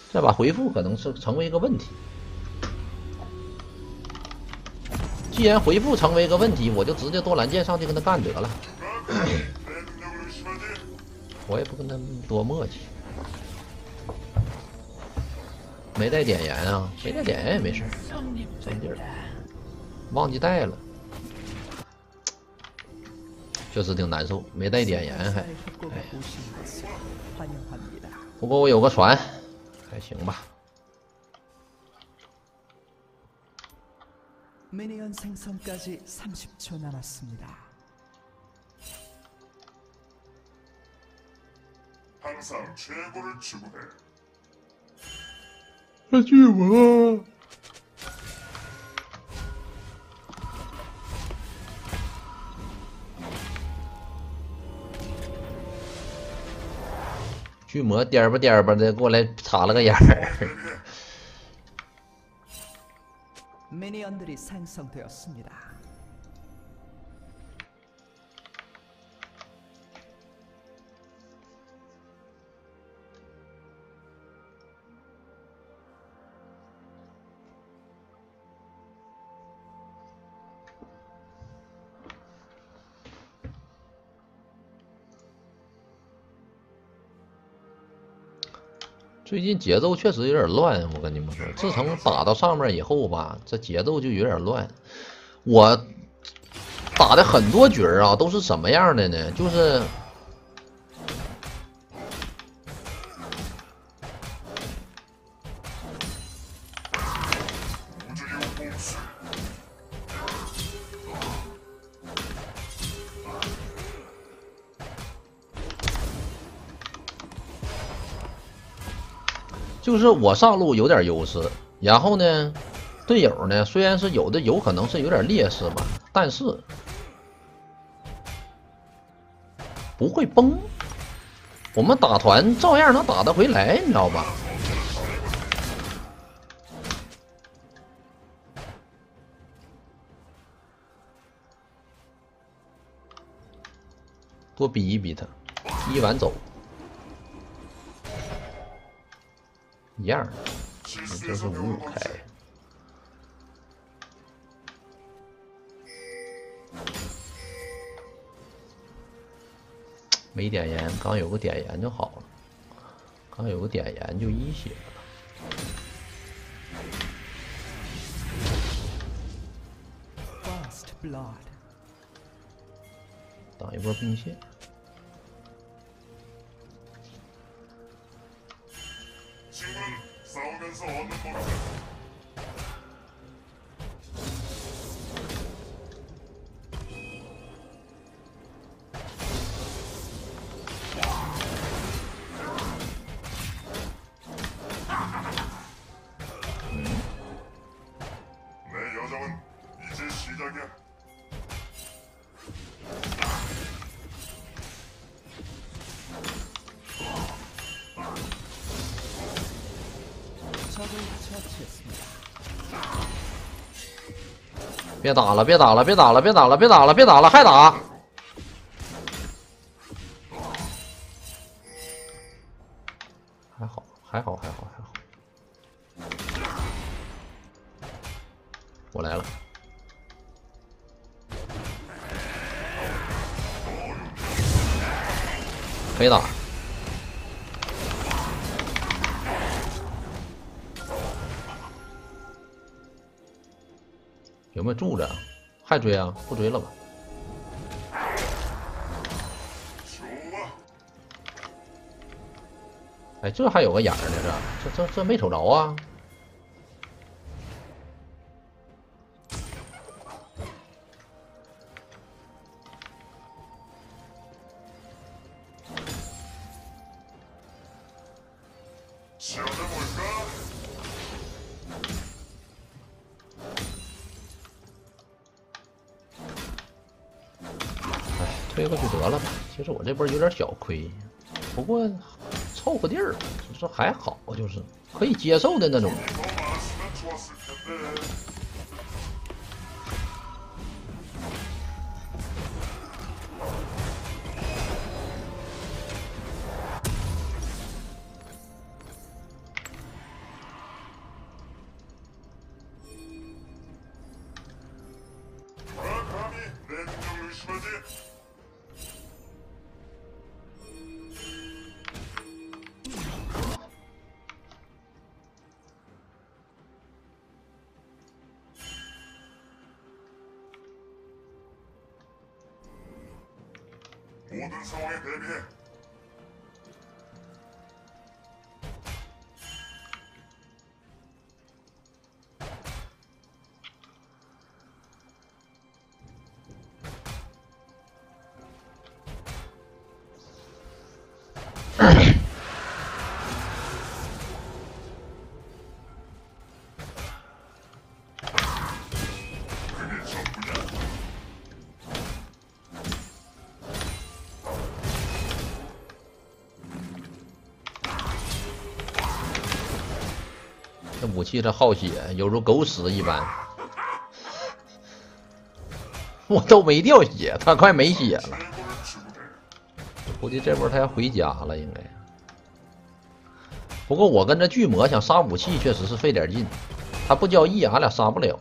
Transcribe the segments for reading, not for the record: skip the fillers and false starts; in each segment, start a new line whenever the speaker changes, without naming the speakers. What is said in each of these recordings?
这把回复可能是成为一个问题。既然回复成为一个问题，我就直接多蓝剑上去跟他干得了。我也不跟他多磨叽。没带点盐啊，没带点盐也没事，省劲儿。忘记带了，确实挺难受，没带点盐还。哎，不过我有个船，还行吧。
미니언 생성까지 30초 남았습니다.
항상 최고를 추구해.
他巨魔，巨魔颠吧颠吧的过来插了个眼儿。
미니언들이 생성되었습니다.
最近节奏确实有点乱，我跟你们说，自从打到上面以后吧，这节奏就有点乱。我打的很多局啊，都是什么样的呢？就是我上路有点优势，然后呢，队友呢虽然是有可能是有点劣势吧，但是不会崩，我们打团照样能打得回来，你知道吧？多逼一逼他，一完走。 一样的，就是55开。没点盐，刚有个点盐就好了。刚有个点盐就1血了。挡一波兵线。
싸우면서 얻는 법이다. 내 여정은 이제 시작이야.
적을 처치했습니다.
别打了，别打了，别打了，别打了，别打了，别打了，还打！还好，还好，还好，还好。我来了，可以打。 有没有住着？还追啊？不追了吧？哎，这还有个眼儿呢，这没瞅着啊！推过去得了吧。其实我这波有点小亏，不过凑合地儿，就是还好，就是可以接受的那种。
모든 상황에 대비해. 그게 전부냐?
这武器这耗血，犹如狗屎一般。我都没掉血，他快没血了。
최고를 추구해.
估计这波他要回家了，应该。不过我跟这巨魔想杀武器确实是费点劲，他不交易俺俩杀不了。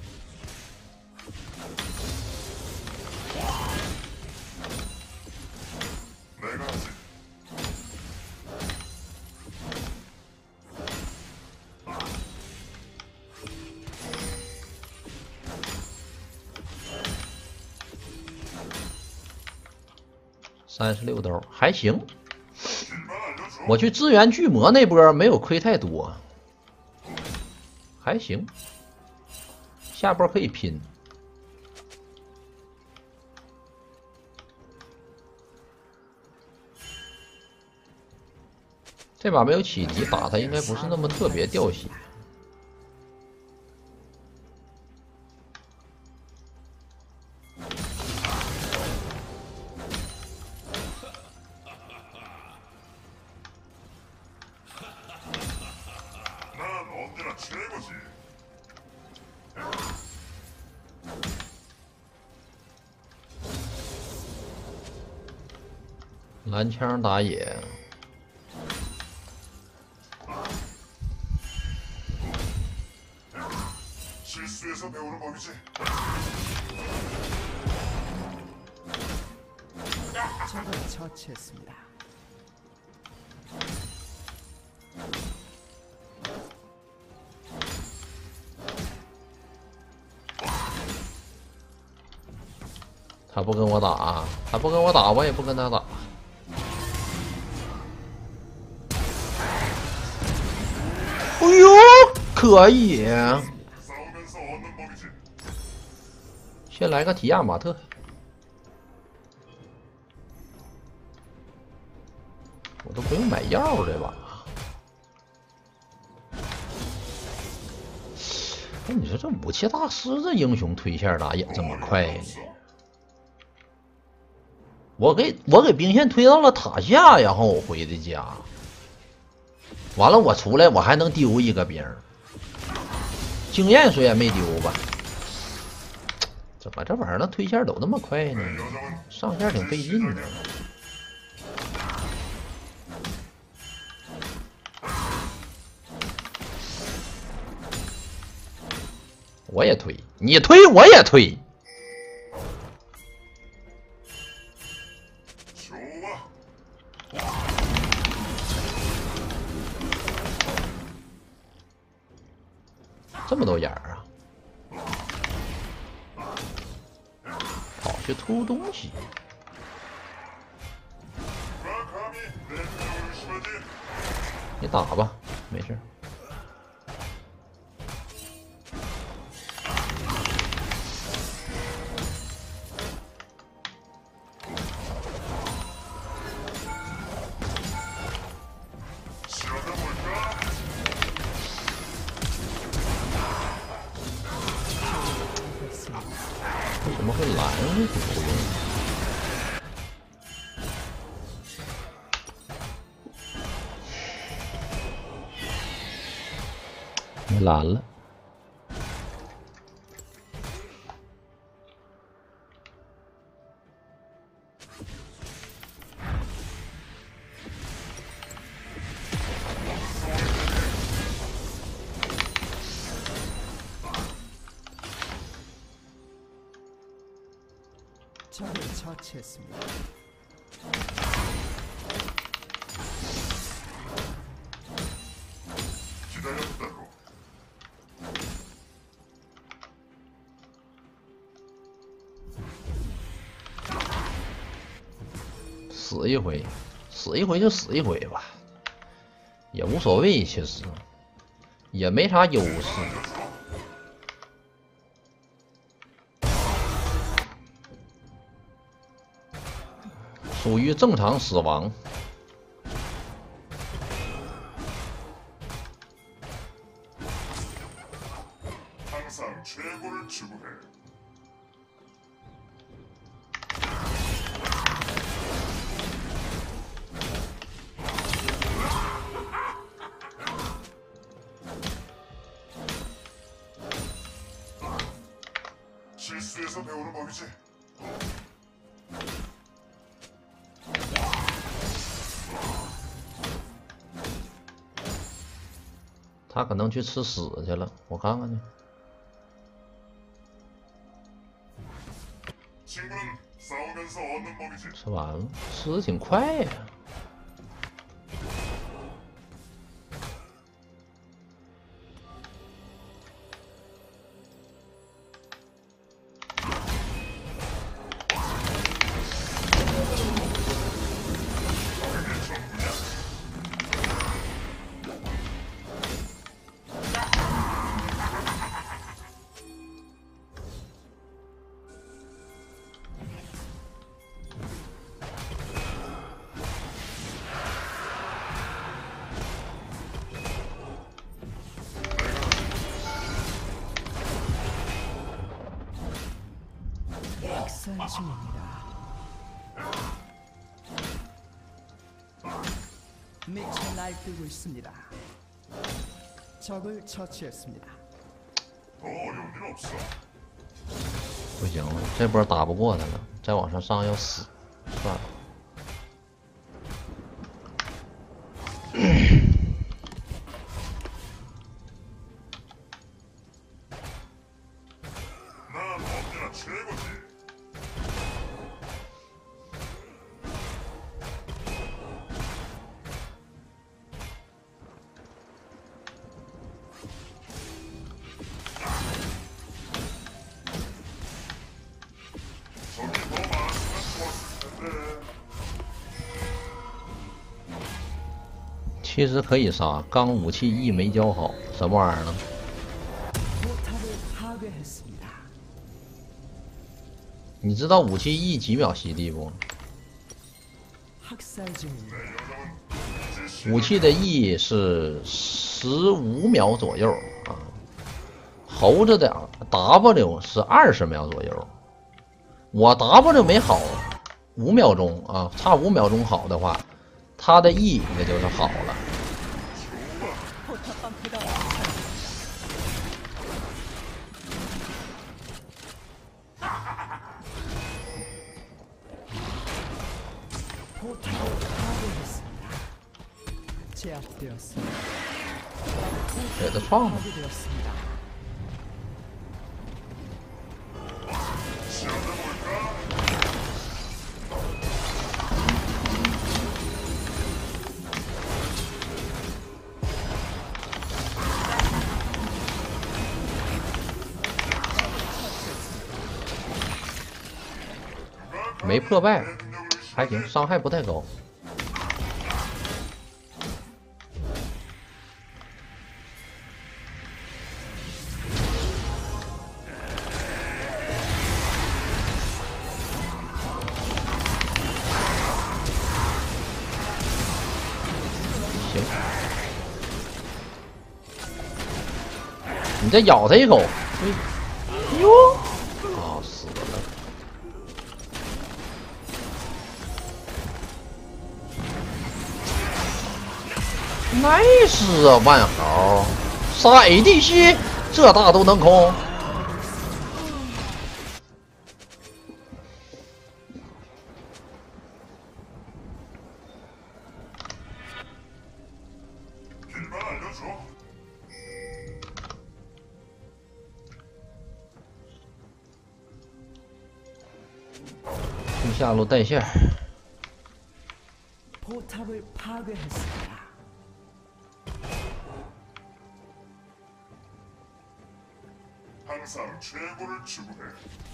내가 하지.
36刀还行，
길만 알려줘.
我去支援巨魔那波没有亏太多，还行。下波可以拼。这把没有启迪，打他应该不是那么特别掉血。
난 언제나 최고지.
蓝枪打野，
실수에서 배우는 법이지.
적을 처치했습니다.
他不跟我打，他不跟我打，我也不跟他打。哎呦，可以！
싸우면서 얻는 법이지.
先来个提亚马特，我都不用买药这把。那你说这武器大师这英雄推线咋也这么快呢？我给兵线推到了塔下，然后我回的家。完了，我出来我还能丢一个兵，经验虽然没丢吧，怎么这玩意儿推线都那么快呢？
내 여정은
上线挺费劲的。我也推，你推我也推。
좋아.
这么多眼儿啊！跑去偷东西，
누가 감히 내 명을 의심하지?
你打吧，没事。
시험해볼까?
为什么会蓝不用？没蓝了。
적을 처치했습니다.
기다렸다고.
死一回，死一回就死一回吧，也无所谓，其实也没啥优势。属于正常死亡。
항상 최고를 추구해. 실수에서 배우는 법이지.
他可能去吃屎去了，我看看去。
친구는 싸우면서 얻는 법이지.
吃完了，吃的挺快呀。
학살 중입니다. 미쳐 날뛰고 있습니다. 적을 처치했습니다.
더 어려운 일 없어.
不行了，这波打不过他了，再往上上要死，算了。
난 언제나 최고지. 저기 더 많았으면 좋았을 텐데.
其实可以杀，刚武器 E 没教好，什么玩意儿呢？
포탑을 파괴했습니다.
你知道武器 E 几秒吸地不？
학살 중입니다.
武器的 E 是15秒左右啊，猴子的 W 是20秒左右。我 W 没好5秒钟啊，差5秒钟好的话，他的 E 那就是好了。
포탑을 파괴했습니다. 제압되었습니다.
给他创吧。
파괴되었습니다.
네, 没破败，还行，伤害不太高。行，你再咬他一口，哟，啊，死了。 nice 啊，万豪杀 ADC，这大都能空。
길만 알려줘.
下路带线。
포탑을 파괴했습니다.
항상 최고를 추구해.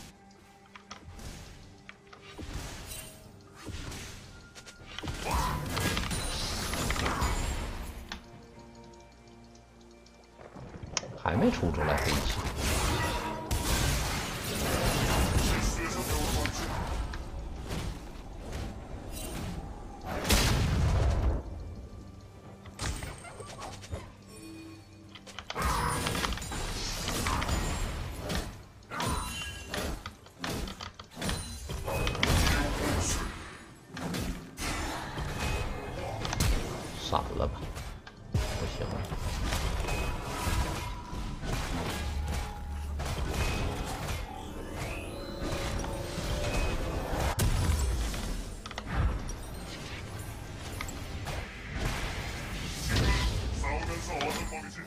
还没出来飞机。
실수에서 배우는 거지.
闪了吧，不行了。
싸우면서 얻은 법이지.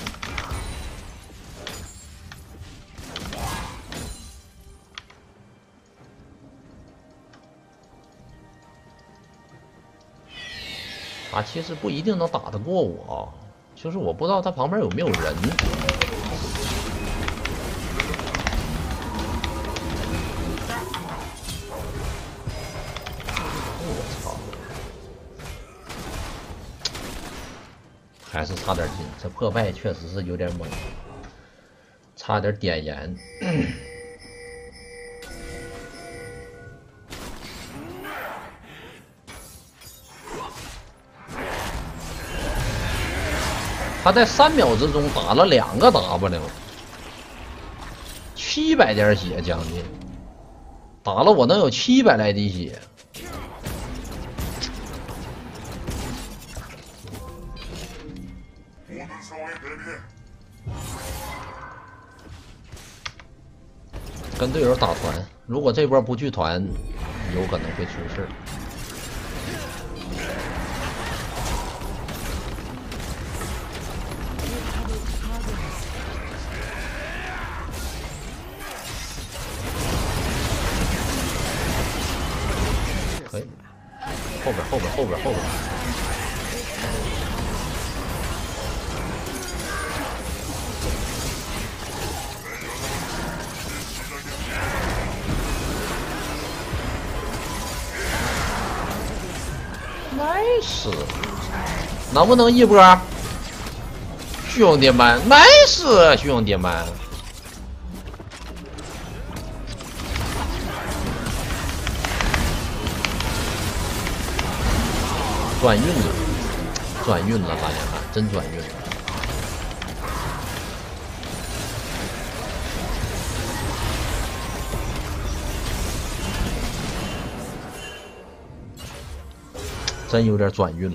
他其实不一定能打得过我，就是我不知道他旁边有没有人。我操！还是差点劲，这破败确实是有点猛，差点点燃。他在3秒之中打了2个 W，700点血将近，打了我能有700来滴血。跟队友打团，如果这波不去团，有可能会出事。 可以，后边。nice， 能不能一波？兄弟们 ，nice， 兄弟们。 转运了，转运了，大家看，真转运了。真有点转运了。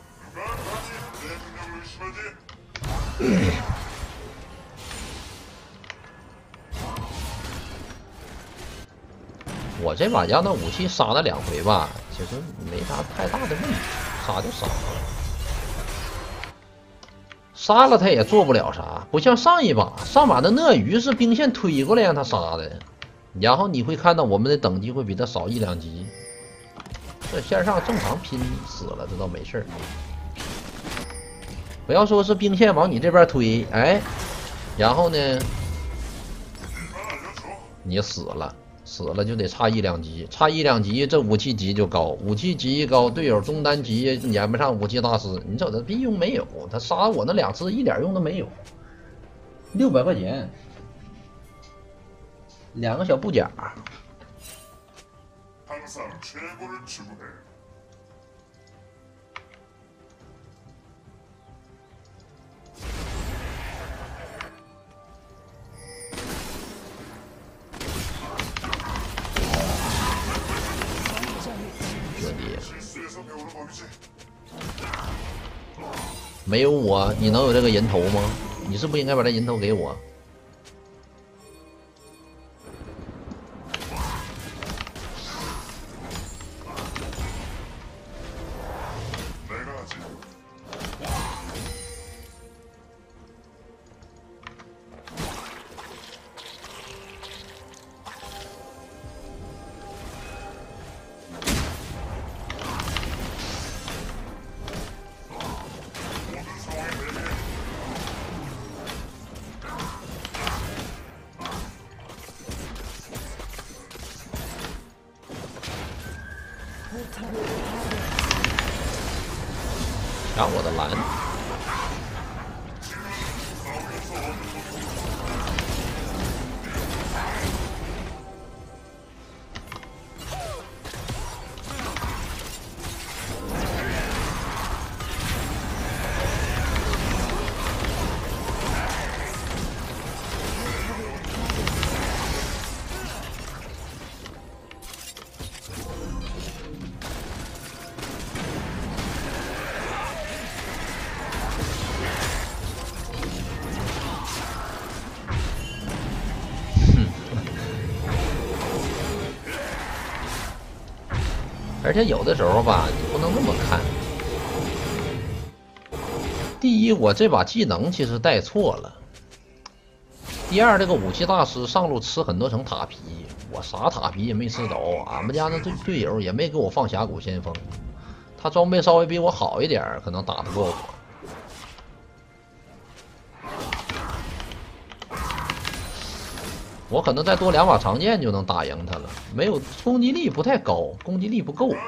我这把让那武器杀了2回吧，其实没啥太大的问题。 杀就杀了，杀了他也做不了啥，不像上一把，上把的鳄鱼是兵线推过来让他杀的，然后你会看到我们的等级会比他少1、2级。这线上正常拼死了，这倒没事儿。不要说是兵线往你这边推，哎，然后呢，你死了。 死了就得差1、2级，差1、2级，这武器级就高，武器级一高，队友中单级撵不上武器大师，你瞅他屁用没有？他杀我那2次一点用都没有，600块钱，2个小布甲。 没有我，你能有这个人头吗？你是不是应该把这人头给我？ 抢我的蓝。而且有的时候吧，你不能这么看。第一，我这把技能其实带错了。第二，这个武器大师上路吃很多层塔皮，我啥塔皮也没吃着，俺们家那队友也没给我放峡谷先锋，他装备稍微比我好一点，可能打得过我。我可能再多2把长剑就能打赢他了，没有攻击力不太高，攻击力不够。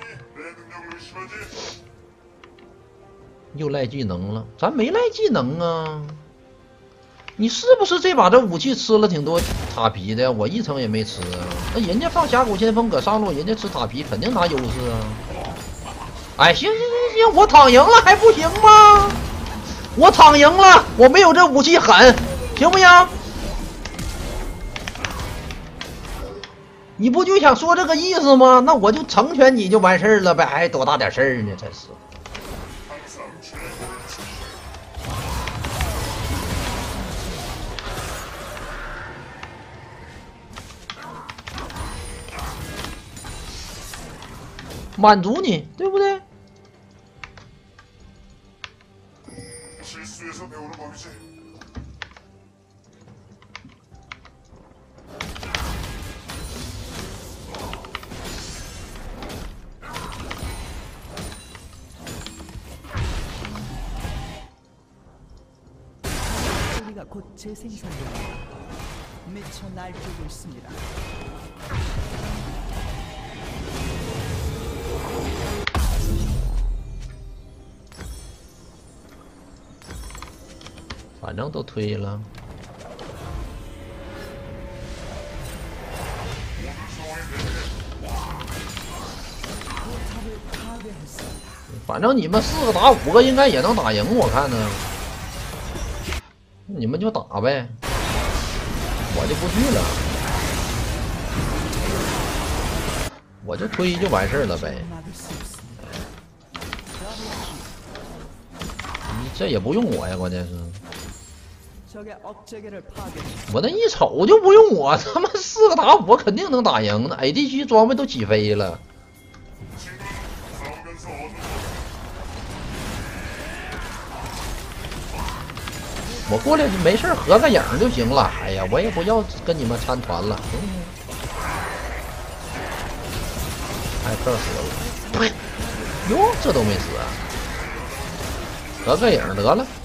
又赖技能了，咱没赖技能啊！你是不是这把这武器吃了挺多塔皮的？我1层也没吃啊。那人家放峡谷先锋搁上路，人家吃塔皮肯定拿优势啊！哎，行，我躺赢了还不行吗？我躺赢了，我没有这武器狠，行不行？你不就想说这个意思吗？那我就成全你就完事儿了呗，还多大点事儿呢？真是。 满足你，对不对？
실수에서 배우는 법이지.
우리가 곧 재생산됩니다. 미쳐 날뛰고 있습니다.
反正都推了，反正你们4个打5个应该也能打赢，我看呢。你们就打呗，我就不去了，我就推就完事儿了呗。你这也不用我呀，关键是。 我那一瞅就不用我，他妈4个打5个肯定能打赢。那 AD 区装备都起飞了，我过来没事合个影就行了。哎呀，我也不要跟你们参团了，行不行？艾克死了，哟，这都没死啊，合个影得了。